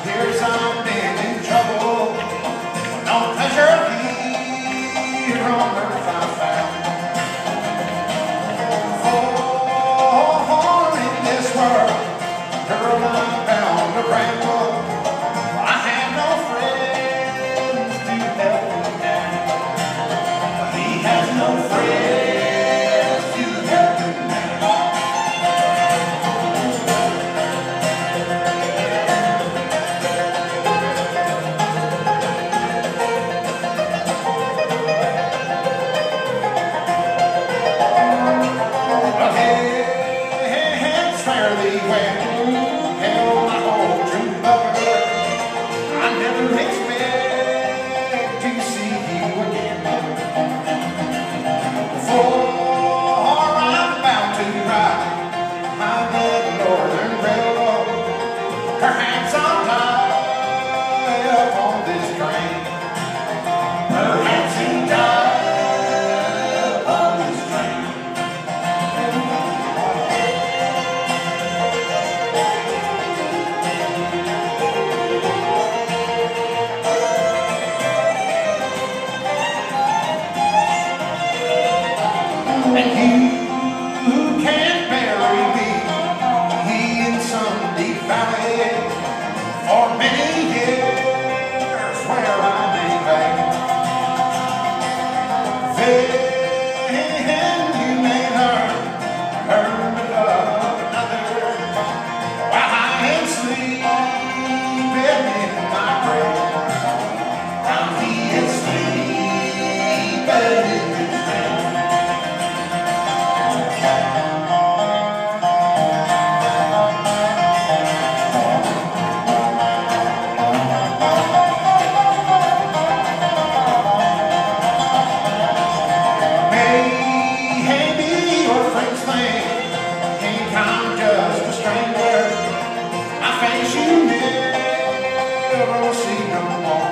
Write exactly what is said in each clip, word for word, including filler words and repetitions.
here's I've been in trouble. No pleasure here on earth I found. Oh, in this world, girl, I'm bound to ramble. I have no friends to help me now. He has no friends to help him now. Well, heads fairly well, held my whole true lover. I never expect to see you again. Before I'm about to ride on that northern railroad, perhaps I'll die up on this train. Perhaps you die up on this train. And you who can't bury me, he in some deep valley, for many years where I may lay. Then you may learn, learn to love another, while I am sleeping in my grave. While he is sleeping in his grave. Maybe your friends think I'm just a stranger. My face you never see no more.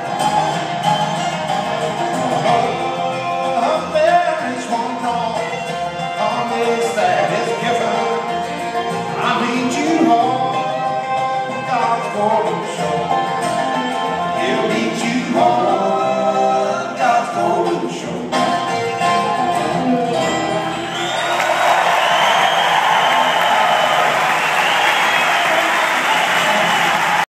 But there is one promise that is given. I'll lead you home, God's golden shore.